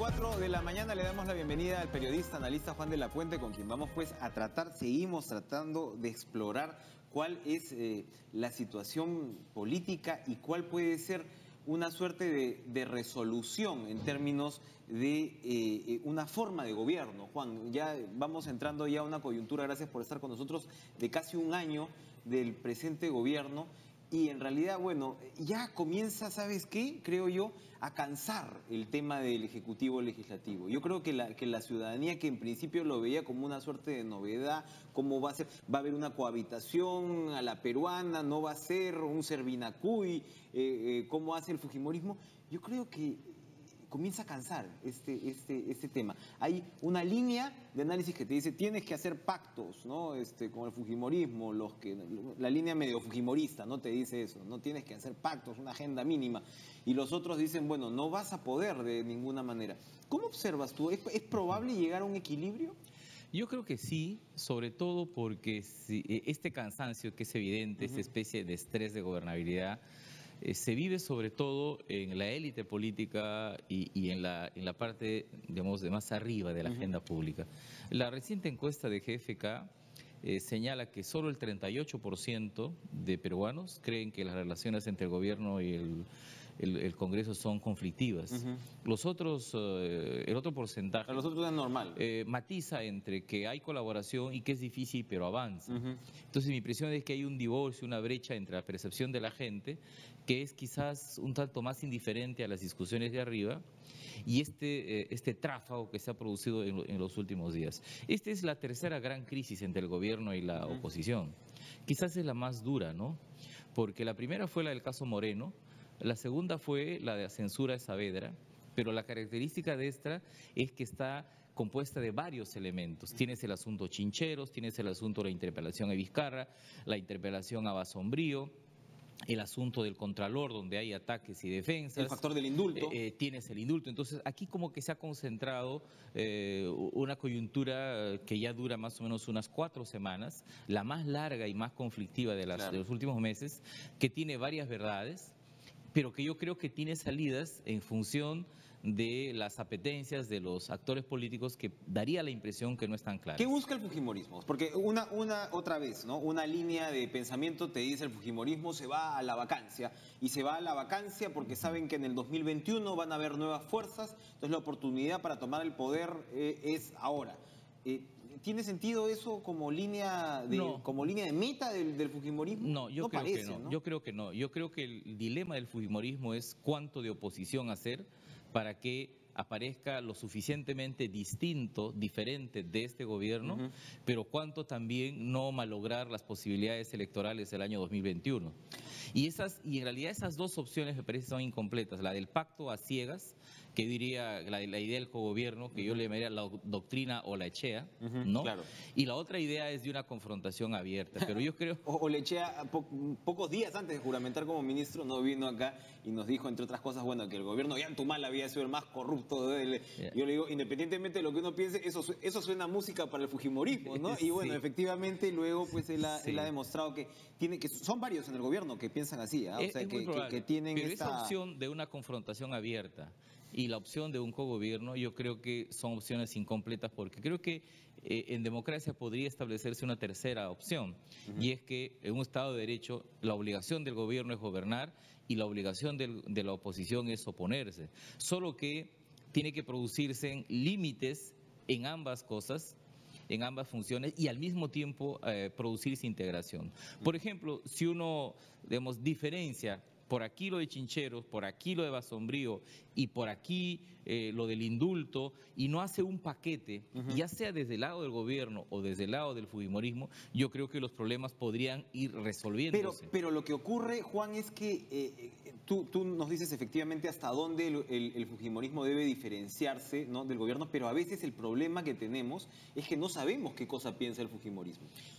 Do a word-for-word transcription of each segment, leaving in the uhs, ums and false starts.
cuatro de la mañana le damos la bienvenida al periodista, analista Juan de la Puente, con quien vamos pues a tratar, seguimos tratando de explorar cuál es eh, la situación política y cuál puede ser una suerte de, de resolución en términos de eh, una forma de gobierno. Juan, ya vamos entrando ya a una coyuntura, gracias por estar con nosotros, de casi un año del presente gobierno. Y en realidad, bueno, ya comienza, ¿sabes qué? Creo yo, a cansar el tema del Ejecutivo Legislativo. Yo creo que la, que la ciudadanía, que en principio lo veía como una suerte de novedad, cómo va a ser, va a haber una cohabitación a la peruana, no va a ser un Servinacuy, eh, eh, cómo hace el fujimorismo, yo creo que comienza a cansar este, este, este tema. Hay una línea de análisis que te dice tienes que hacer pactos, ¿no? Este, con el fujimorismo, los que, la línea medio fujimorista, ¿no? Te dice eso, no tienes que hacer pactos, una agenda mínima. Y los otros dicen, bueno, no vas a poder de ninguna manera. ¿Cómo observas tú? ¿Es, es probable llegar a un equilibrio? Yo creo que sí, sobre todo porque si, este cansancio que es evidente, uh-huh. esta especie de estrés de gobernabilidad, eh, se vive sobre todo en la élite política y, y en, la, en la parte, digamos, de más arriba de la uh-huh. agenda pública. La reciente encuesta de G F K eh, señala que solo el treinta y ocho por ciento de peruanos creen que las relaciones entre el gobierno y el El, el Congreso son conflictivas. Uh-huh. Los otros, eh, el otro porcentaje... Para los otros es normal. Eh, matiza entre que hay colaboración y que es difícil, pero avanza. Uh-huh. Entonces mi impresión es que hay un divorcio, una brecha entre la percepción de la gente, que es quizás un tanto más indiferente a las discusiones de arriba, y este, eh, este tráfago que se ha producido en, en los últimos días. Esta es la tercera gran crisis entre el gobierno y la uh-huh. oposición. Quizás es la más dura, ¿no? Porque la primera fue la del caso Moreno, la segunda fue la de la censura de Saavedra, pero la característica de esta es que está compuesta de varios elementos. Tienes el asunto Chincheros, tienes el asunto de la interpelación a Vizcarra, la interpelación a Basombrío, el asunto del Contralor, donde hay ataques y defensas. El factor del indulto. Eh, eh, tienes el indulto. Entonces, aquí como que se ha concentrado eh, una coyuntura que ya dura más o menos unas cuatro semanas, la más larga y más conflictiva de, las, claro. de los últimos meses, que tiene varias verdades, pero que yo creo que tiene salidas en función de las apetencias de los actores políticos, que daría la impresión que no están claras. ¿Qué busca el fujimorismo? Porque una, una otra vez, ¿no? Una línea de pensamiento te dice el fujimorismo se va a la vacancia, y se va a la vacancia porque saben que en el dos mil veintiuno van a haber nuevas fuerzas, entonces la oportunidad para tomar el poder eh, es ahora. Eh, ¿Tiene sentido eso como línea de, no. como línea de meta del, del fujimorismo? No, yo no creo parece, que no. no. Yo creo que no. Yo creo que el dilema del fujimorismo es cuánto de oposición hacer para que aparezca lo suficientemente distinto, diferente de este gobierno, uh-huh. pero cuánto también no malograr las posibilidades electorales del año dos mil veintiuno. Y, esas, y en realidad esas dos opciones me parecen son incompletas. La del pacto a ciegas, que diría la, la idea del cogobierno, que uh-huh. yo le llamaría la doctrina o la echea, uh-huh, ¿no? Claro. Y la otra idea es de una confrontación abierta, pero yo creo... o, o la echea, po, pocos días antes de juramentar como ministro, no vino acá y nos dijo, entre otras cosas, bueno, que el gobierno ya en Tumal había sido el más corrupto de él. Yeah. Yo le digo, independientemente de lo que uno piense, eso, eso suena música para el fujimorismo, ¿no? Y bueno, sí. efectivamente, luego pues él ha, sí. él ha demostrado que tiene que son varios en el gobierno que piensan así, ¿eh? O es, sea, es que, que, que tienen pero esta... esa opción de una confrontación abierta y la opción de un cogobierno, yo creo que son opciones incompletas, porque creo que eh, en democracia podría establecerse una tercera opción, uh-huh. y es que en un Estado de Derecho la obligación del gobierno es gobernar y la obligación del, de la oposición es oponerse, solo que tiene que producirse límites en ambas cosas, en ambas funciones, y al mismo tiempo eh, producirse integración. Por ejemplo, si uno, digamos, diferencia por aquí lo de Chincheros, por aquí lo de Basombrío y por aquí eh, lo del indulto, y no hace un paquete, uh-huh. ya sea desde el lado del gobierno o desde el lado del fujimorismo, yo creo que los problemas podrían ir resolviéndose. Pero, pero lo que ocurre, Juan, es que eh, tú, tú nos dices efectivamente hasta dónde el, el, el fujimorismo debe diferenciarse, ¿no?, del gobierno, pero a veces el problema que tenemos es que no sabemos qué cosa piensa el fujimorismo.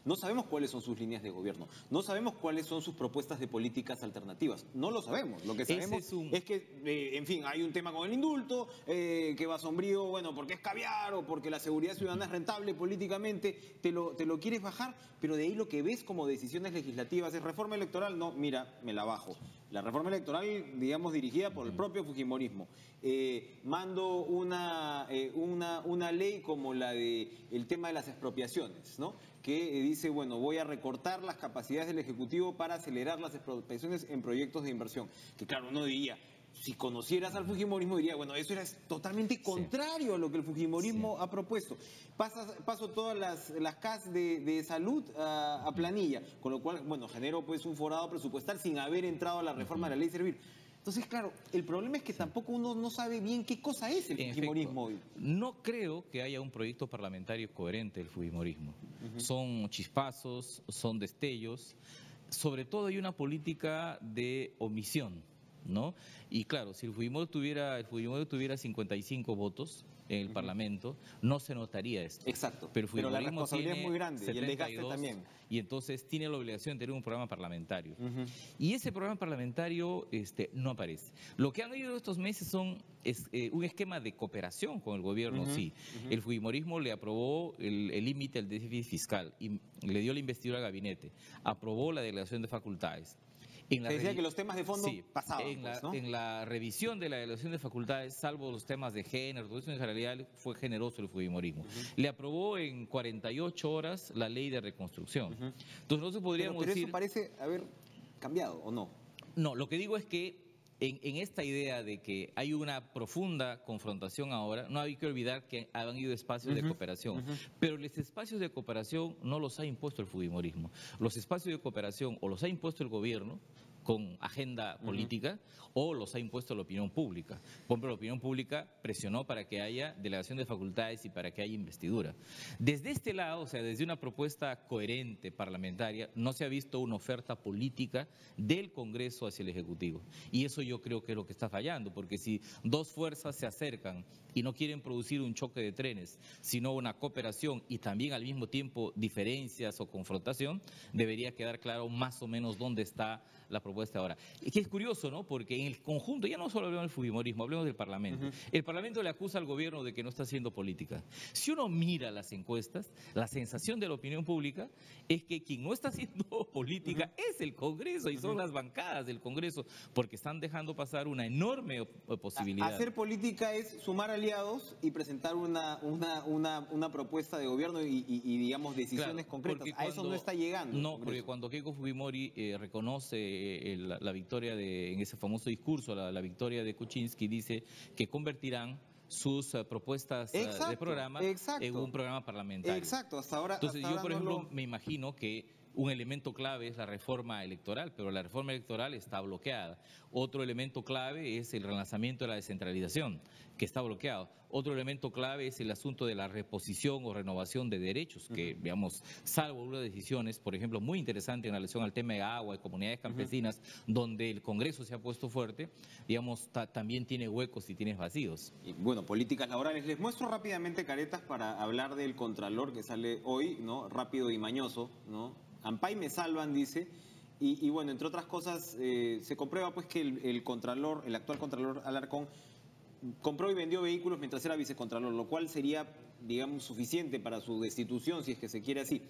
No sabemos cuáles son sus líneas de gobierno, no sabemos cuáles son sus propuestas de políticas alternativas, no lo sabemos. Lo que sabemos es, un... es que, eh, en fin, hay un tema con el indulto, eh, que va sombrío, bueno, porque es caviar o porque la seguridad ciudadana es rentable políticamente, te lo, te lo quieres bajar, pero de ahí lo que ves como decisiones legislativas es reforma electoral, no, mira, me la bajo. La reforma electoral, digamos, dirigida por el propio fujimorismo. Eh, mando una, eh, una, una ley como la de el tema de las expropiaciones, ¿no? Que eh, dice, bueno, voy a recortar las capacidades del Ejecutivo para acelerar las expropiaciones en proyectos de inversión. Que claro, uno diría, si conocieras al fujimorismo, diría, bueno, eso era totalmente contrario sí. a lo que el fujimorismo sí. ha propuesto. Pasas, paso todas las, las C A S de, de salud a, a planilla, con lo cual, bueno, generó pues un forado presupuestal sin haber entrado a la reforma de la ley Servir. Entonces, claro, el problema es que tampoco uno no sabe bien qué cosa es el en fujimorismo hoy. No creo que haya un proyecto parlamentario coherente del fujimorismo. Uh-huh. Son chispazos, son destellos, sobre todo hay una política de omisión, ¿no? Y claro, si el Fujimori tuviera, el Fujimori tuviera cincuenta y cinco votos en el uh-huh. Parlamento, no se notaría esto. Exacto, pero, el pero la responsabilidad es muy grande y el desgaste también. Y entonces tiene la obligación de tener un programa parlamentario. Uh-huh. Y ese programa parlamentario este, no aparece. Lo que han habido estos meses son es, eh, un esquema de cooperación con el gobierno, uh-huh. sí. Uh-huh. El fujimorismo le aprobó el límite del déficit fiscal y le dio la investidura al gabinete, aprobó la delegación de facultades. En la Se decía que los temas de fondo sí, pasaban, en la, pues, ¿no? En la revisión de la delegación de facultades, salvo los temas de género, todo eso en realidad fue generoso el fujimorismo. Uh-huh. Le aprobó en cuarenta y ocho horas la ley de reconstrucción. Uh-huh. Entonces nosotros podríamos pero, pero decir... eso parece haber cambiado, ¿o no? No, lo que digo es que en, en esta idea de que hay una profunda confrontación ahora, no hay que olvidar que han habido espacios uh-huh. de cooperación, uh-huh. pero los espacios de cooperación no los ha impuesto el fujimorismo. Los espacios de cooperación o los ha impuesto el gobierno con agenda política uh-huh. o los ha impuesto la opinión pública. Por ejemplo, la opinión pública presionó para que haya delegación de facultades y para que haya investidura. Desde este lado, o sea, desde una propuesta coherente parlamentaria, no se ha visto una oferta política del Congreso hacia el Ejecutivo. Y eso yo creo que es lo que está fallando, porque si dos fuerzas se acercan y no quieren producir un choque de trenes, sino una cooperación y también al mismo tiempo diferencias o confrontación, debería quedar claro más o menos dónde está la propuesta ahora. Y que es curioso, ¿no? Porque en el conjunto, ya no solo hablamos del fujimorismo, hablemos del Parlamento. Uh-huh. El Parlamento le acusa al gobierno de que no está haciendo política. Si uno mira las encuestas, la sensación de la opinión pública es que quien no está haciendo política uh-huh. es el Congreso y son uh-huh. las bancadas del Congreso, porque están dejando pasar una enorme posibilidad. Hacer política es sumar aliados y presentar una, una, una, una propuesta de gobierno y, y, y digamos, decisiones claro, concretas. A cuando, eso no está llegando. No, porque cuando Keiko Fujimori eh, reconoce eh, la, la victoria de, en ese famoso discurso, la, la victoria de Kuczynski, dice que convertirán sus uh, propuestas uh, exacto, de programa exacto. en un programa parlamentario. Exacto, hasta ahora. Entonces hasta yo, por ahora ejemplo, no lo... me imagino que un elemento clave es la reforma electoral, pero la reforma electoral está bloqueada. Otro elemento clave es el relanzamiento de la descentralización, que está bloqueado. Otro elemento clave es el asunto de la reposición o renovación de derechos, que, uh-huh. digamos, salvo unas decisiones, por ejemplo, muy interesante en relación al tema de agua, de comunidades campesinas, uh-huh. donde el Congreso se ha puesto fuerte, digamos, ta- también tiene huecos y tiene vacíos. Y, bueno, políticas laborales. Les muestro rápidamente, caretas, para hablar del Contralor que sale hoy, ¿no? Rápido y mañoso, ¿no? Ampay me salvan, dice, y, y bueno, entre otras cosas, eh, se comprueba pues que el, el Contralor, el actual Contralor Alarcón, compró y vendió vehículos mientras era vicecontralor, lo cual sería, digamos, suficiente para su destitución, si es que se quiere así.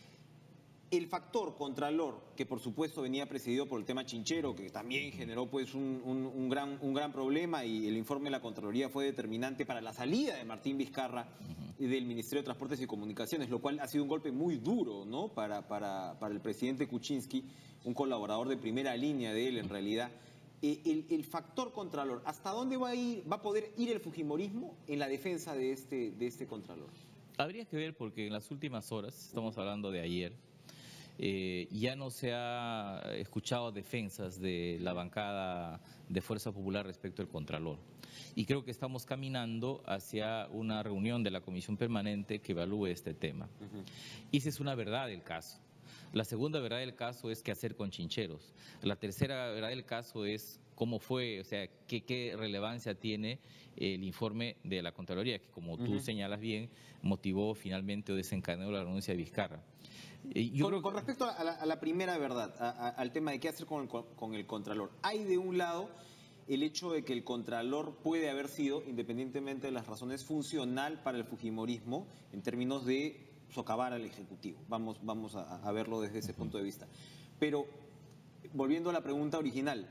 El factor Contralor, que por supuesto venía presidido por el tema Chinchero, que también generó pues un, un, un, gran, un gran problema, y el informe de la Contraloría fue determinante para la salida de Martín Vizcarra del Ministerio de Transportes y Comunicaciones, lo cual ha sido un golpe muy duro, ¿no? para, para, para el presidente Kuczynski, un colaborador de primera línea de él en realidad. Eh, el, el factor Contralor, ¿hasta dónde va a ir, va a poder ir el fujimorismo en la defensa de este, de este Contralor? Habría que ver, porque en las últimas horas, estamos hablando de ayer, Eh, ya no se ha escuchado defensas de la bancada de Fuerza Popular respecto al Contralor. Y creo que estamos caminando hacia una reunión de la Comisión Permanente que evalúe este tema. Uh-huh. Y esa es una verdad del caso. La segunda verdad del caso es qué hacer con Chincheros. La tercera verdad del caso es cómo fue, o sea, qué, qué relevancia tiene el informe de la Contraloría, que como tú uh-huh. señalas bien, motivó finalmente o desencadenó la renuncia de Vizcarra. Eh, yo con, creo con que- respecto a la, a la primera verdad, a- a- al tema de qué hacer con el, con el Contralor, hay de un lado el hecho de que el Contralor puede haber sido, independientemente de las razones, funcional para el fujimorismo en términos de socavar al Ejecutivo. Vamos, vamos a, a verlo desde ese punto de vista. Pero, volviendo a la pregunta original,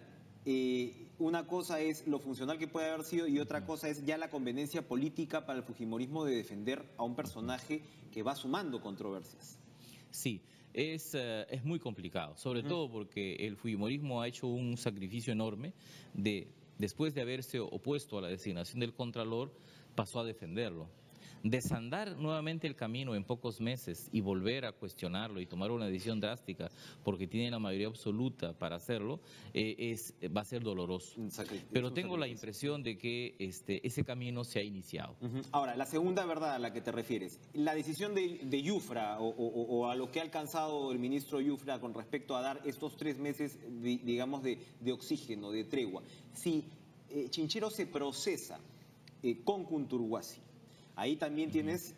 eh, una cosa es lo funcional que puede haber sido y otra cosa es ya la conveniencia política para el fujimorismo de defender a un personaje que va sumando controversias. Sí, es, eh, es muy complicado, sobre todo porque el fujimorismo ha hecho un sacrificio enorme de, después de haberse opuesto a la designación del Contralor, pasó a defenderlo. Desandar nuevamente el camino en pocos meses y volver a cuestionarlo y tomar una decisión drástica porque tiene la mayoría absoluta para hacerlo, eh, es, va a ser doloroso. Un sacri- Pero es un tengo la sacrificio. impresión de que este, ese camino se ha iniciado. Ujú. Ahora, la segunda verdad a la que te refieres, la decisión de, de Yufra o, o- o a lo que ha alcanzado el ministro Yufra con respecto a dar estos tres meses, de- digamos, de, de oxígeno, de tregua. Si eh, Chinchero se procesa eh, con Kunturhuasi, ahí también tienes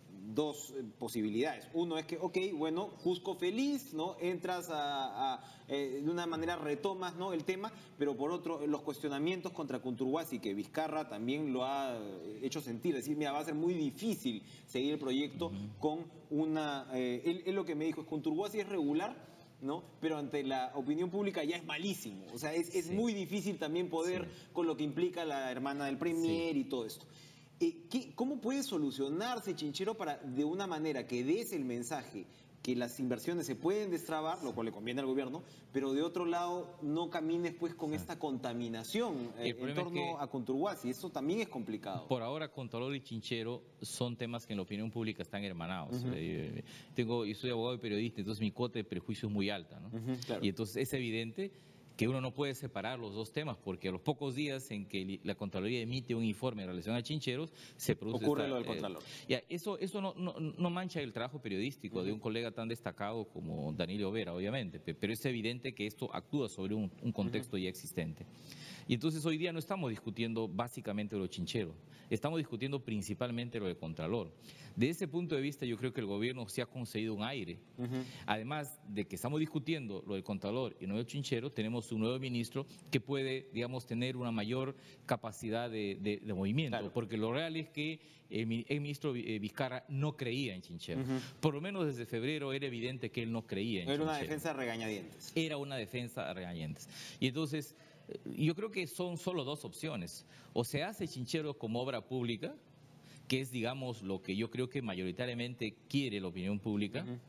dos eh, posibilidades. Uno es que, ok, bueno, Cusco feliz, ¿no? Entras a, a, eh, de una manera retomas, ¿no? El tema, pero por otro, los cuestionamientos contra Kunturhuasi, que Vizcarra también lo ha eh, hecho sentir, decir, mira, va a ser muy difícil seguir el proyecto con una... eh, él, él lo que me dijo es, Kunturhuasi es regular, ¿no? Pero ante la opinión pública ya es malísimo. O sea, es, es Sí. muy difícil también poder, Sí. con lo que implica la hermana del premier y todo esto. Eh, ¿qué- ¿Cómo puede solucionarse, Chinchero, para de una manera que des el mensaje que las inversiones se pueden destrabar, lo cual le conviene al gobierno, pero de otro lado no camines pues con esta contaminación eh, El en problema es torno que- a Conturhuasi? Eso también es complicado. Por ahora, Contralor y Chinchero son temas que en la opinión pública están hermanados. Eh, tengo, yo soy abogado y periodista, entonces mi cuota de prejuicio es muy alta, ¿no? Ujú, claro. Y entonces es evidente que uno no puede separar los dos temas, porque a los pocos días en que la Contraloría emite un informe en relación a Chincheros, se produce... Ocurre esta, lo del eh, Contralor. ya, eso eso no, no, no mancha el trabajo periodístico de un colega tan destacado como Danilo Vera, obviamente, pe- pero es evidente que esto actúa sobre un, un contexto ya existente. Y entonces hoy día no estamos discutiendo básicamente lo chinchero, estamos discutiendo principalmente lo de Contralor. De ese punto de vista yo creo que el gobierno se ha concedido un aire. Ujú. Además de que estamos discutiendo lo del Contralor y no del Chinchero, tenemos un nuevo ministro que puede, digamos, tener una mayor capacidad de, de- de movimiento, Claro. porque lo real es que el, mi- el ministro eh, Vizcarra no creía en Chinchero. Ujú. Por lo menos desde febrero era evidente que él no creía en Era una Chinchero. defensa a regañadientes. Era una defensa a regañadientes. Y entonces, eh, yo creo que son solo dos opciones. O se hace Chinchero como obra pública, que es, digamos, lo que yo creo que mayoritariamente quiere la opinión pública, Ujú.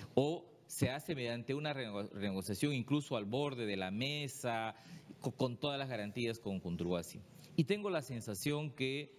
o se hace mediante una renego- renegociación incluso al borde de la mesa, co- con todas las garantías con Conturhuasi. Y tengo la sensación que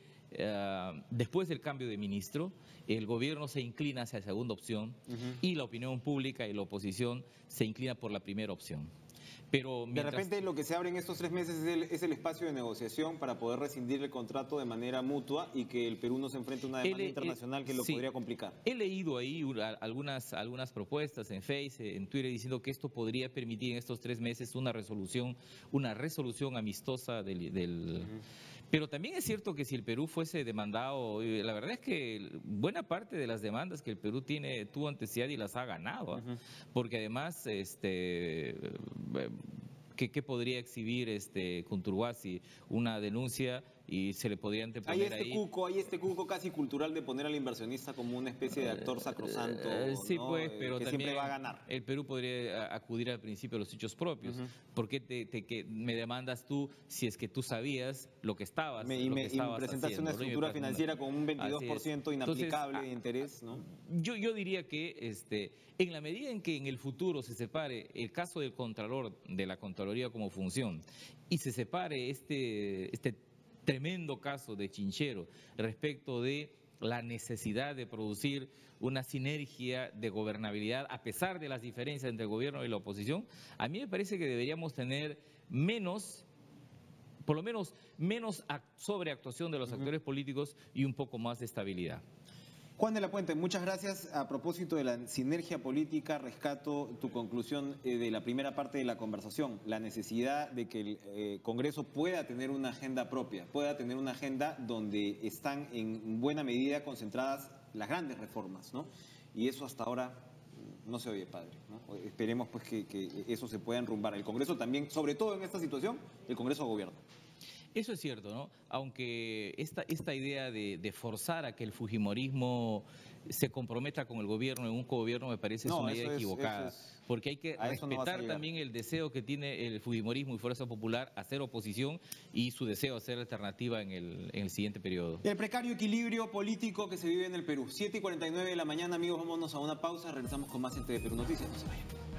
eh, después del cambio de ministro, el gobierno se inclina hacia la segunda opción Ujú. y la opinión pública y la oposición se inclina por la primera opción. Pero De mientras- repente lo que se abre en estos tres meses es el, es el espacio de negociación para poder rescindir el contrato de manera mutua y que el Perú no se enfrente a una demanda Él, eh, internacional que lo sí. podría complicar. He leído ahí una- algunas, algunas propuestas en Face, en Twitter, diciendo que esto podría permitir en estos tres meses una resolución, una resolución amistosa del... del- Pero también es cierto que si el Perú fuese demandado, eh, la verdad es que buena parte de las demandas que el Perú tiene tuvo ante C I A D y las ha ganado, ¿ah? Porque además, este, eh, ¿qué, qué podría exhibir este Conturhuasi? Una denuncia y se le podría Hay anteponer este ahí. cuco, hay este cuco casi cultural de poner al inversionista como una especie de actor sacrosanto, Eh, sí, ¿no? pues, Eh, pero que también siempre va a ganar. el Perú podría a- acudir al principio de los hechos propios. ¿Por qué te, te- que me demandas tú si es que tú sabías lo que estabas, Me- y, lo me, que y me estabas presentaste una haciendo, ¿no? Y me estructura presentas- financiera con un veintidós por ciento Así es. Entonces, inaplicable ah, de interés, ¿no? Yo, yo diría que este, en la medida en que en el futuro se separe el caso del Contralor de la Contraloría como función y se separe este, este tremendo caso de Chinchero respecto de la necesidad de producir una sinergia de gobernabilidad a pesar de las diferencias entre el gobierno y la oposición, a mí me parece que deberíamos tener menos, por lo menos menos ac- sobreactuación de los actores políticos y un poco más de estabilidad. Juan de la Puente, muchas gracias. A propósito de la sinergia política, rescato tu conclusión eh, de la primera parte de la conversación, la necesidad de que el eh, Congreso pueda tener una agenda propia, pueda tener una agenda donde están en buena medida concentradas las grandes reformas, ¿no? Y eso hasta ahora no se oye, padre, ¿no? Esperemos pues que, que eso se pueda enrumbar. El Congreso también, sobre todo en esta situación, el Congreso gobierna. Eso es cierto, ¿no? Aunque esta, esta idea de, de forzar a que el fujimorismo se comprometa con el gobierno en un cogobierno me parece No, es una eso idea es- equivocada, eso es- porque hay que a eso no vas a respetar llegar. también el deseo que tiene el fujimorismo y Fuerza Popular a hacer oposición y su deseo de hacer alternativa en el, en el siguiente periodo. El precario equilibrio político que se vive en el Perú. siete y cuarenta y nueve de la mañana, amigos, vámonos a una pausa. Regresamos con más en T V Perú Noticias. No se vayan.